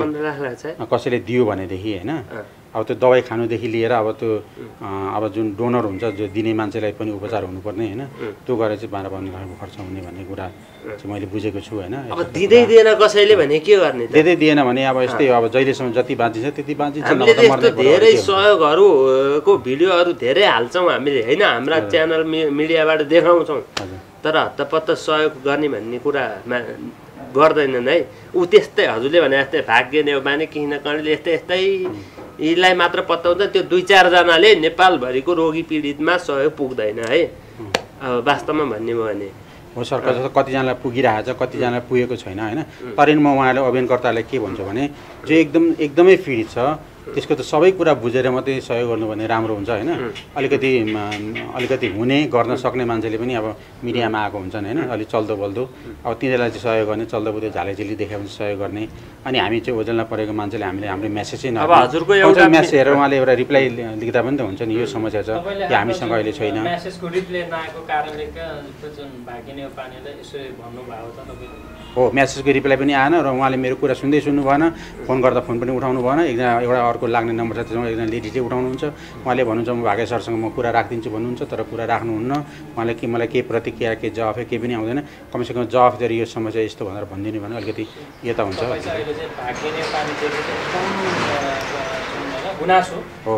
रहेछ कसैले दियो भनेदेखि होइन अब त्यो दबाई खानुदेखि लिएर अब त्यो अब जुन डोनर हुन्छ जो दिने मान्छेलाई पनि उपचार हुनुपर्ने होइन त्यो गरेर चाहिँ बाह्र पन्ध्र लाख खर्च हुने भन्ने कुरा चाहिँ मैले बुझेको छु होइन अब दिँदै दिएन कसैले भने के गर्ने दिँदै दिएन भने अब यस्तै अब जहिलेसम्म जति बाँचिन्छ त्यति बाँचिन्छ धेरै सहयोगहरूको भिडियोहरू धेरै हाल्छौँ हामीले होइन हाम्रा च्यानल मिडियाबाट देखाउँछौँ तर हत्तपत्त सहयोग गर्ने भन्ने कुरा गर्दैनन् है ऊ त्यस्तै हजुरले भने जस्तै भाग्य नेउपाने किन कर्णले यस्तै यस्तै यीलाई मात्र पत्ताउँछ त्यो दुई चारजनाले नेपालभरिको रोगी पीडितमा सहयोग पुग्दैन है अब वास्तवमा भन्ने भयो भने हो सरकार जस्तो कतिजनालाई पुगिरहेको छ कतिजनालाई पुगेको छैन होइन तर म उहाँहरूले अभियानकर्तालाई के भन्छु भने जो एकदम एकदमै पीडित छ त्यसको त सबै कुरा बुझेर मात्रै सहयोग गर्नु भने राम्रो हुन्छ होइन अलिकति अलिकति हुने गर्न सक्ने मान्छेले पनि अब मिडियामा आएको हुन्छन् होइन अलिक चल्दो बल्दो अब तिनीहरूलाई चाहिँ सहयोग गर्ने चल्दो बुल्दो झालेझिली देखायो भने सहयोग गर्ने अनि हामी चाहिँ ओझेलमा परेको मान्छेले हामीले हाम्रो मेसेजै न हजुरको एउटा मेसेज हेरेर उहाँले एउटा रिप्लाई लेख्दा पनि त हुन्छ नि यो समस्या छ कि हामीसँग अहिले छैन मेसेजको रिप्लाई नआएको कारणले जुन भागिने पानीलाई यसरी भन्नुभएको छ तपाईँले हो मेसेजको रिप्लाई पनि आएन र उहाँले मेरो कुरा सुन्दै सुन्नु भएन फोन गर्दा फोन पनि उठाउनु भएन एकजना एउटा अर्को लाग्ने नम्बर छ त्यसमा एकजना लेडी चाहिँ उठाउनुहुन्छ उहाँले भन्नुहुन्छ म भागे सरसँग म कुरा राखिदिन्छु भन्नुहुन्छ तर कुरा राख्नुहुन्न उहाँले के मलाई केही प्रतिक्रिया केही जवाफ केही पनि आउँदैन कमसेकम जवाफ दिएर यो समस्या यस्तो भनेर भनिदिनु भने अलिकति यता हुन्छ गुनासो हो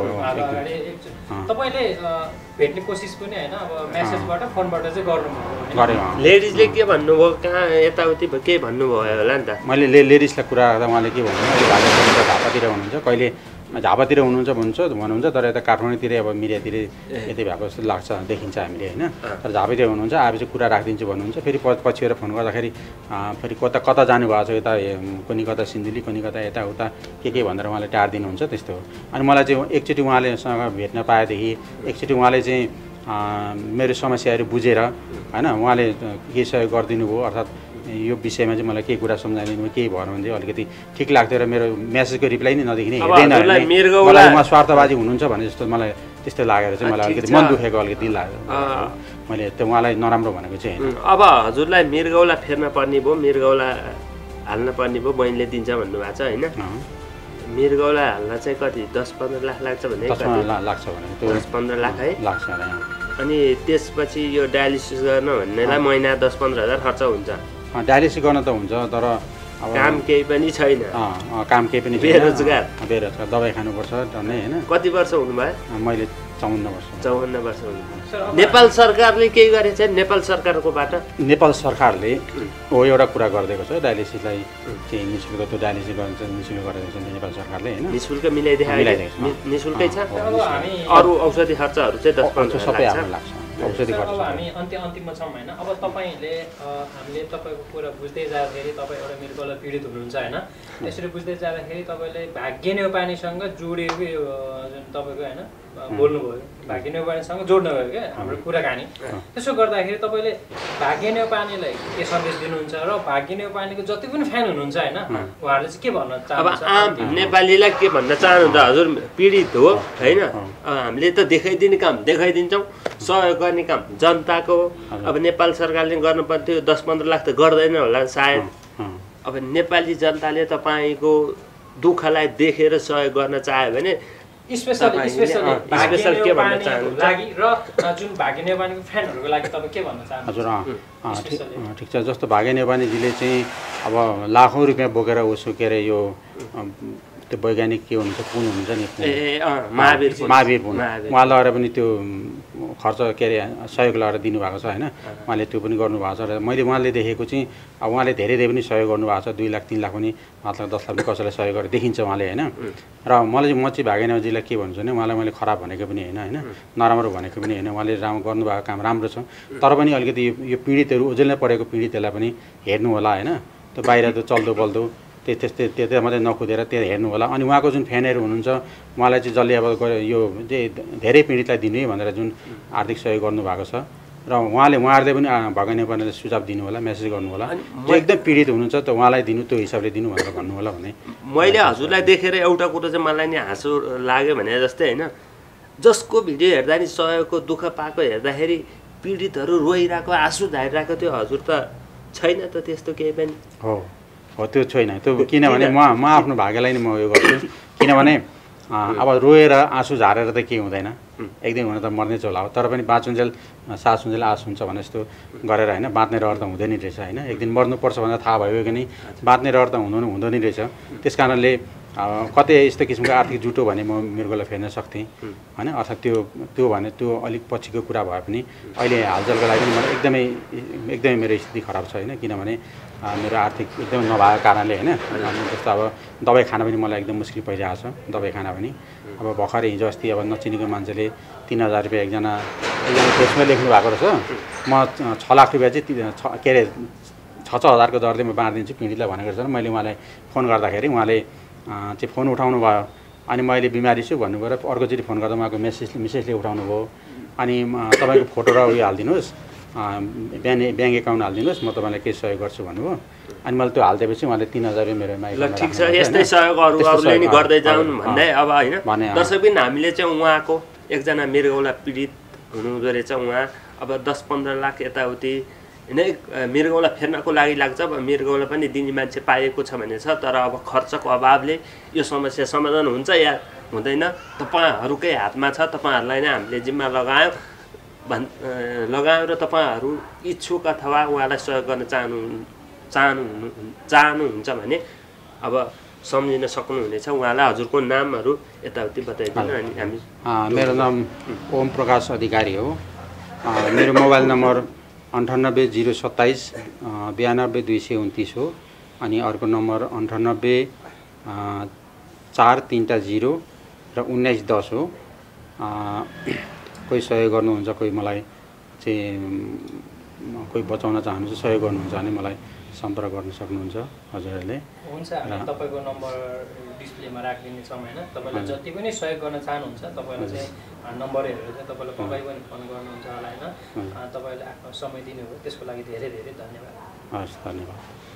तपाईँले भेट्ने कोसिस पनि होइन अब मेसेजबाट फोनबाट चाहिँ गर्नुभयो लेडिजले के भन्नुभयो कहाँ यताउति के भन्नुभयो होला नि त मैले ले लेडिजलाई कुरा गर्दा उहाँले के भन्नु अहिले भागेर झापातिर हुनुहुन्छ कहिले झापातिर हुनुहुन्छ भन्नुहुन्छ भन्नुहुन्छ तर यता काठमाडौँतिर अब मिडियातिर यतै भएको जस्तो लाग्छ देखिन्छ हामीले होइन तर झापातिर हुनुहुन्छ आएपछि कुरा राखिदिन्छु भन्नुहुन्छ फेरि पछि गएर फोन गर्दाखेरि फेरि कता कता जानुभएको छ यता कुनै कता सिन्धुली कुनै कता यताउता के के भनेर उहाँले टारिदिनुहुन्छ त्यस्तो हो अनि मलाई चाहिँ एकचोटि उहाँलेसँग भेट्न पाएदेखि एकचोटि उहाँले चाहिँ मेरो समस्याहरू बुझेर होइन उहाँले के सहयोग गरिदिनु भयो अर्थात् यो विषयमा चाहिँ मलाई केही कुरा सम्झाइदिनु केही भएन भने चाहिँ अलिकति ठिक लाग्थ्यो र मेरो मेसेजको रिप्लाई नै नदेखिने हेर्दैन मलाई उहाँ स्वार्थवादी हुनुहुन्छ भने जस्तो मलाई त्यस्तो लागेर चाहिँ मलाई अलिकति मन दुखेको अलिकति लाग्यो मैले त्यो उहाँलाई नराम्रो भनेको चाहिँ होइन अब हजुरलाई मृगौला फेर्न पर्ने भयो मृगौला हाल्न पर्ने भयो बहिनीले दिन्छ भन्नुभएको छ होइन मृगौला हाल्न चाहिँ कति दस पन्ध्र लाख लाग्छ भने लाग्छ भने त्यो दस पन्ध्र लाख है लाग्छ अनि त्यसपछि यो डायलिसिस गर्न भन्नेलाई महिना दस पन्ध्र हजार खर्च हुन्छ डायलिसिस गर्न त हुन्छ तर काम केही पनि छैन काम केही पनि बेरोजगार बेरोजगार दबाई खानुपर्छ नै होइन कति वर्ष हुनुभयो मैले चौवन्न वर्ष चौवन्न वर्ष हुनुभयो नेपाल सरकारले केही गरेछ नेपाल सरकारकोबाट नेपाल सरकारले हो एउटा कुरा गरिदिएको छ डायलिसिसलाई चाहिँ नि शुल्क त्यो डायलिसिस गर्न नि शुल्क गरेको छ नेपाल सरकारले होइन नि शुल्क मिलाइदिएको नि शुल्कै छ अरू औषधि खर्चहरू चाहिँ दस पन्ध्र सबै आफ्नो लाग्छ अब हामी अन्त्य अन्तिममा छौँ होइन अब तपाईँले हामीले तपाईँको कुरा बुझ्दै जाँदाखेरि तपाईँ एउटा मृगौला पीडित हुनुहुन्छ होइन यसरी बुझ्दै जाँदाखेरि तपाईँले भाग्य नेपानीसँग जोडिएको यो जुन तपाईँको होइन बोल्नुभयो भाग्य नेपानीसँग जोड्नुभयो क्या हाम्रो कुराकानी त्यसो गर्दाखेरि तपाईँले भाग्य नेपानीलाई के सन्देश दिनुहुन्छ र भाग्य नेपानीको जति पनि फ्यान हुनुहुन्छ होइन उहाँहरूले चाहिँ के भन्न चाहनुहुन्छ अब आम नेपालीलाई के भन्न चाहनुहुन्छ हजुर पीडित हो होइन हामीले त देखाइदिने काम देखाइदिन्छौँ सहयोग गर्ने काम जनताको अब नेपाल सरकारले गर्नुपर्थ्यो दस पन्ध्र लाख त गर्दैन होला सायद अब नेपाली जनताले तपाईँको दुःखलाई देखेर सहयोग गर्न चाह्यो भने स्पेसली स्पेसली के भन्न चाहनुहुन्छ लागि र जुन भाग्य नेपानीको फ्यानहरूको लागि तपाईँ के भन्न चाहनुहुन्छ हजुर ठिक छ जस्तो भाग्य नेपानीजीले चाहिँ अब लाखौँ रुपियाँ बोकेर उसो के अरे यो त्यो वैज्ञानिक के हुनुहुन्छ पुन हुन्छ नि महावीर महावीर पुन उहाँ लगाएर पनि त्यो खर्च के अरे सहयोग लगाएर दिनुभएको छ होइन उहाँले त्यो पनि गर्नुभएको छ र मैले उहाँले देखेको चाहिँ अब उहाँले धेरै धेरै पनि सहयोग गर्नुभएको छ दुई लाख तिन लाख पनि पाँच लाख दस लाख पनि कसैलाई सहयोग गरेर देखिन्छ उहाँले होइन र मलाई चाहिँ म चाहिँ भागेनाजीलाई के भन्छु भने उहाँलाई मैले खराब भनेको पनि होइन होइन नराम्रो भनेको पनि होइन उहाँले राम्रो गर्नुभएको काम राम्रो छ तर पनि अलिकति यो पीडितहरू ओझेलमै परेको पीडितहरूलाई पनि हेर्नु होला होइन त्यो बाहिर त्यो चल्दो बल्दो त्यो त्यस्तै त्यता मात्रै नकुदेर त्यो हेर्नु होला अनि उहाँको जुन फ्यानहरू हुनुहुन्छ उहाँलाई चाहिँ जसले अब यो चाहिँ धेरै पीडितलाई दिनु है भनेर जुन आर्थिक सहयोग गर्नुभएको छ र उहाँले उहाँहरूले पनि भाग्य नेपानीलाई सुझाव दिनु होला मेसेज गर्नु होला जो एकदम पीडित हुनुहुन्छ त उहाँलाई दिनु त्यो हिसाबले दिनु भनेर भन्नु होला भने मैले हजुरलाई देखेर एउटा कुरो चाहिँ मलाई नि हाँसो लाग्यो भने जस्तै होइन जसको भिडियो हेर्दा नि सहयोगको दुःख पाएको हेर्दाखेरि पीडितहरू रोइरहेको आँसु झारिरहेको त्यो हजुर त छैन त त्यस्तो केही पनि हो हो त्यो छैन त्यो किनभने म म आफ्नो भाग्यलाई नै म यो गर्छु किनभने अब रोएर आँसु झारेर त केही हुँदैन एक दिन हुन त मर्नै चोला हो तर पनि बाँचुन्जेल सास हुन्जेल आस हुन्छ भने जस्तो गरेर होइन बाँच्ने रहर त हुँदैन रहेछ होइन एक दिन मर्नुपर्छ भनेर थाहा भयो कि नै बाँच्ने रहर त हुँदैन हुँदैन रहेछ त्यस कारणले कतै यस्तो किसिमको आर्थिक जुटो भने म मृगौला फेर्न सक्थेँ होइन, अर्थात् त्यो त्यो भने त्यो अलिक पछिको कुरा भए पनि अहिले हालचालको लागि मलाई एकदमै एकदमै मेरो स्थिति खराब छ होइन, किनभने मेरो आर्थिक एकदमै नभएको कारणले होइन। जस्तो अब दबाई खान पनि मलाई एकदम मुस्किल परिरहेको छ, दबाई खान पनि। अब भर्खरै हिजो अस्ति अब नचिनेको मान्छेले तिन हजार रुपियाँ एकजना एकजना केसमा लेख्नु भएको रहेछ, म छ लाख रुपियाँ चाहिँ छ के अरे छ छ हजारको दरले म बाँडिदिन्छु पीडितलाई भनेको रहेछ। मैले उहाँलाई फोन गर्दाखेरि उहाँले चाहिँ फोन उठाउनु भयो, अनि मैले बिमारी छु भन्नुभयो र अर्कोचोटि फोन गर्दा उहाँको मेसेज मेसेजले उठाउनु भयो। अनि तपाईँको फोटो र उयो हालिदिनुहोस्, बिहान ब्याङ्क एकाउन्ट हालिदिनुहोस्, म तपाईँलाई केही सहयोग गर्छु भन्नुभयो। अनि मैले त्यो हालिदिएपछि उहाँले तिन हजार रुपियाँ मेरो ल ठिक छ, यस्तै सहयोग अरू अरूले नि गर्दै जाउन् भन्दै अब होइन। दर्शकबिन हामीले चाहिँ उहाँको एकजना मृगौला पीडित हुनुहुँदो रहेछ, उहाँ अब दस पन्ध्र लाख यताउति नै मृगौला फेर्नको लागि लाग्छ। अब मृगौला पनि दिने मान्छे पाएको छ भने छ, तर अब खर्चको अभावले यो समस्या समाधान हुन्छ या हुँदैन तपाईँहरूकै हातमा छ। तपाईँहरूलाई नै हामीले जिम्मा लगायौँ भन् लगायौँ र तपाईँहरू इच्छुक अथवा उहाँलाई सहयोग गर्न चाहनु चाहनु चाहनुहुन्छ भने अब सम्झिन सक्नुहुनेछ। उहाँलाई हजुरको नामहरू यताउति बताइदिनु अनि हामी। मेरो नाम ओम प्रकाश अधिकारी हो। मेरो मोबाइल नम्बर अन्ठानब्बे जिरो सत्ताइस बयानब्बे दुई सय उन्तिस हो। अनि अर्को नम्बर अन्ठानब्बे चार तिनवटा जिरो र उन्नाइस दस हो। कोही सहयोग गर्नुहुन्छ, कोही मलाई चाहिँ कोही बचाउन चाहनुहुन्छ, सहयोग गर्नुहुन्छ भने मलाई सम्पर्क गर्न सक्नुहुन्छ हजुरहरूले। हुन्छ, हामी तपाईँको नम्बर डिस्प्लेमा राखिदिने छौँ होइन। तपाईँलाई जति पनि सहयोग गर्न चाहनुहुन्छ तपाईँलाई चाहिँ नम्बरहरू चाहिँ तपाईँलाई पक्कै पनि फोन गर्नुहुन्छ होला होइन। तपाईँले आफ्नो समय दिनुभयो त्यसको लागि धेरै धेरै धन्यवाद। हस्, धन्यवाद।